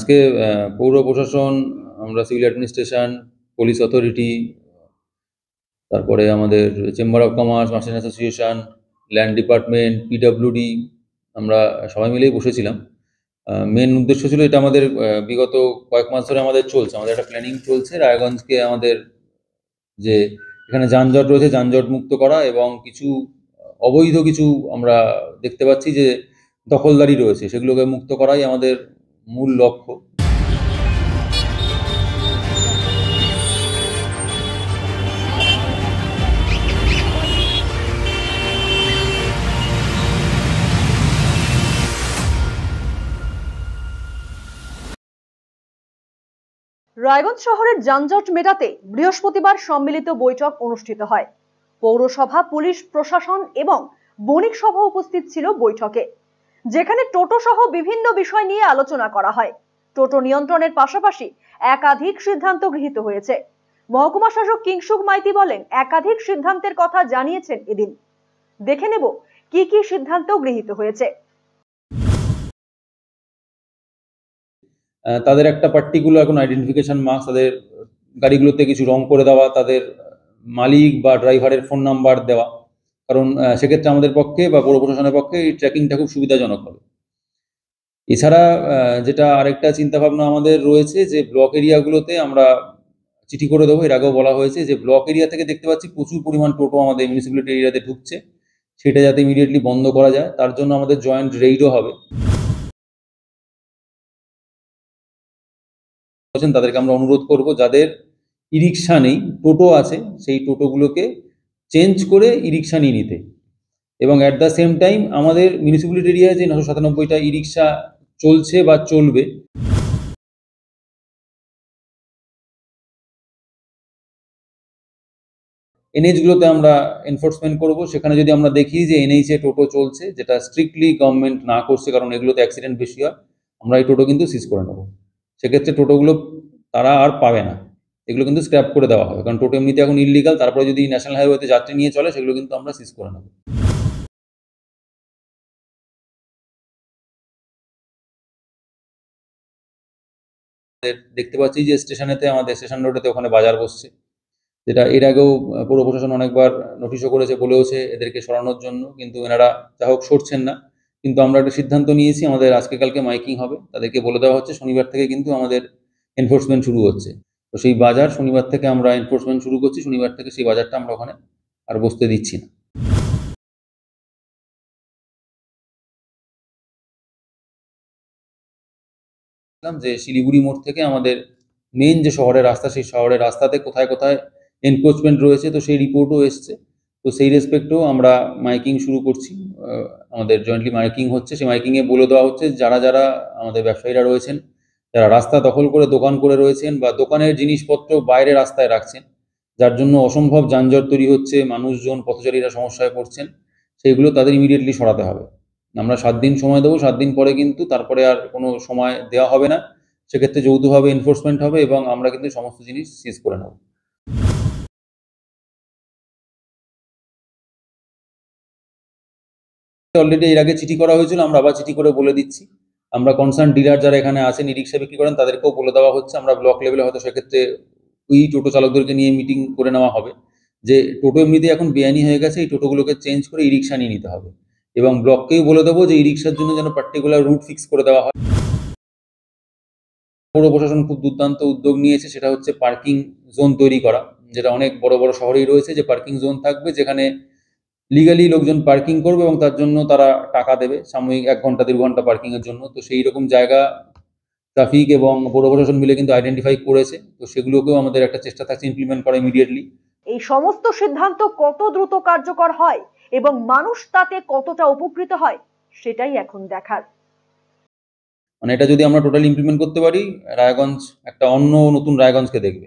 আজকে পৌর প্রশাসন, আমরা সিভিল অ্যাডমিনিস্ট্রেশন, পুলিশ অথরিটি, তারপরে আমাদের chamber of commerce, merchant association, land department, PWD, আমরা সবাই মিলেই বসেছিলাম। মেন উদ্দেশ্য ছিল, এটা আমাদের বিগত কয়েক মাস ধরে আমাদের চলছে, আমাদের একটা প্ল্যানিং চলছে রায়গঞ্জকে আমাদের যে এখানে যানজট রয়েছে যানজট মুক্ত করা, এবং কিছু অবৈধ কিছু আমরা দেখতে পাচ্ছি যে দখলদারি রয়েছে, সেগুলোকে মুক্ত করাই আমাদের মূল লক্ষ্য। রায়গঞ্জ শহরের যানজট মেটাতে বৃহস্পতিবার সম্মিলিত বৈঠক অনুষ্ঠিত হয়। পৌরসভা, পুলিশ প্রশাসন এবং বণিক সভা উপস্থিত ছিল বৈঠকে, যেখানে টোটো সহ বিভিন্ন বিষয় নিয়ে আলোচনা করা হয়। টোটো নিয়ন্ত্রণের পাশাপাশি একাধিক সিদ্ধান্ত গৃহীত হয়েছে। মহকুমা শাসক কিংসুক মাইতি বলেন, একাধিক সিদ্ধান্তের কথা জানিয়েছেন এদিন। দেখে নেব কি কি সিদ্ধান্ত গৃহীত হয়েছে। তাদের একটা পার্টিকুলার কোনো আইডেন্টিফিকেশন মার্কস তাদের গাড়িগুলোতে কিছু রং করে দেওয়া, তাদের মালিক বা ড্রাইভারের ফোন নাম্বার দেওয়া, কারণ সেক্ষেত্রে আমাদের পক্ষে বা পৌর প্রশাসনের পক্ষে এই ট্র্যাকিংটা খুব সুবিধাজনক হবে। এছাড়া যেটা আরেকটা চিন্তাভাবনা আমাদের রয়েছে, যে ব্লক এরিয়াগুলোতে আমরা চিঠি করে দেবো। এর আগেও বলা হয়েছে যে ব্লক এরিয়া থেকে দেখতে পাচ্ছি প্রচুর পরিমাণ টোটো আমাদের মিউনিসিপ্যালিটি এরিয়াতে ঢুকছে, সেটা যাতে ইমিডিয়েটলি বন্ধ করা যায়, তার জন্য আমাদের জয়েন্ট রেইডও হবে। তাদেরকে আমরা অনুরোধ করব, যাদের ই রিক্সা নেই, টোটো আছে, সেই টোটোগুলোকে চেঞ্জ করে ই রিক্সা নিয়ে নিতে, এবং অ্যাট দ্য সেম টাইম আমাদের মিউনিসিপ্যালিটি এরিয়ায় যে 997টা ই রিক্সা চলছে বা চলবে, এনএইচগুলোতে আমরা এনফোর্সমেন্ট করব। সেখানে যদি আমরা দেখি যে এনএইচে টোটো চলছে, যেটা স্ট্রিক্টলি গভর্নমেন্ট না করছে, কারণ এগুলোতে অ্যাক্সিডেন্ট বেশি হয়, আমরা এই টোটো কিন্তু সিজ করে নেব। সেক্ষেত্রে টোটোগুলো তারা আর পাবে না, এগুলো কিন্তু স্ক্র্যাপ করে দেওয়া হবে, কারণ টোটো এমনিতে এখন ইললিগাল। তারপরে যদি ন্যাশনাল হাইওয়েতে যাত্রী নিয়ে চলে, সেগুলো কিন্তু আমরা সিজ করে নেব। দেখতে পাচ্ছি যে স্টেশনেতে, আমাদের স্টেশন রোডেতে ওখানে বাজার বসছে, যেটা এর আগেও পৌর প্রশাসন অনেকবার নোটিশও করেছে, বলেওছে এদেরকে সরানোর জন্য, কিন্তু এনারা যা হোক সরছেন না। কিন্তু আমরা একটা সিদ্ধান্ত নিয়েছি, আমাদের আজকে কালকে মাইকিং হবে, তাদেরকে বলে দেওয়া হচ্ছে শনিবার থেকে কিন্তু আমাদের এনফোর্সমেন্ট শুরু হচ্ছে। তো সেই বাজার শনিবার থেকে আমরা এনফোর্সমেন্ট শুরু করছি, শনিবার থেকে সেই বাজারটা আমরা ওখানে আর বসতে দিচ্ছি না। যে শিলিগুড়ি মোড় থেকে আমাদের মেন যে শহরের রাস্তা, সেই শহরের রাস্তাতে কোথায় কোথায় এনক্রোচমেন্ট রয়েছে, তো সেই রিপোর্টও এসছে। তো সেই রেসপেক্টেও আমরা মাইকিং শুরু করছি, আমাদের জয়েন্টলি মাইকিং হচ্ছে। সেই মাইকিংয়ে বলে দেওয়া হচ্ছে যারা যারা আমাদের ব্যবসায়ীরা রয়েছেন, যারা রাস্তা দখল করে দোকান করে রয়েছেন বা দোকানের জিনিসপত্র বাইরে রাস্তায় রাখছেন, যার জন্য অসম্ভব যানজট তৈরি হচ্ছে, মানুষজন পথচারীরা সমস্যায় পড়ছেন, সেইগুলো তাদের ইমিডিয়েটলি সরাতে হবে। আমরা 7 দিন সময় দেবো, 7 দিন পরে কিন্তু তারপরে আর কোনো সময় দেওয়া হবে না। সেক্ষেত্রে যৌথভাবে এনফোর্সমেন্ট হবে এবং আমরা কিন্তু সমস্ত জিনিস সিজ করে নেব। অলরেডি এর আগে চিঠি করা হয়েছিল, আমরা আবার চিঠি করে বলে দিচ্ছি। আমরা কনসার্ন ডিলার যারা এখানে আছেন, ই রিক্সা বিক্রি করেন, তাদেরকেও বলে দেওয়া হচ্ছে। আমরা ব্লক লেভেলে হয়তো সেক্ষেত্রে ওই টোটো চালকদেরকে নিয়ে মিটিং করে নেওয়া হবে, যে টোটো এমনিতেই এখন বেআইনি হয়ে গেছে, এই টোটোগুলোকে চেঞ্জ করে ই রিক্সা নিয়ে নিতে হবে। এবং ব্লককেই বলে দেবো যে ই রিক্সার জন্য যেন পার্টিকুলার রুট ফিক্স করে দেওয়া হয়। পৌর প্রশাসন খুব দুর্দান্ত উদ্যোগ নিয়েছে, সেটা হচ্ছে পার্কিং জোন তৈরি করা, যেটা অনেক বড় বড় শহরেই রয়েছে, যে পার্কিং জোন থাকবে, যেখানে লিগালি লোকজন পার্কিং করবে এবং তার জন্য তারা টাকা দেবে সাময়িক 1 ঘন্টা 1.5 ঘন্টা পার্কিংয়ের জন্য। তো সেই রকম জায়গা ট্রাফিক এবং পৌর প্রশাসন মিলে কিন্তু আইডেন্টিফাই করেছে। তো সেগুলোকেও আমাদের একটা চেষ্টা থাকছে ইমপ্লিমেন্ট করা ইমিডিয়েটলি। এই সমস্ত সিদ্ধান্ত কত দ্রুত কার্যকর হয় এবং মানুষ তাতে কতটা উপকৃত হয়, সেটাই এখন দেখার। মানে এটা যদি আমরা টোটালি ইমপ্লিমেন্ট করতে পারি, রায়গঞ্জ একটা অন্য নতুন রায়গঞ্জকে দেখবে।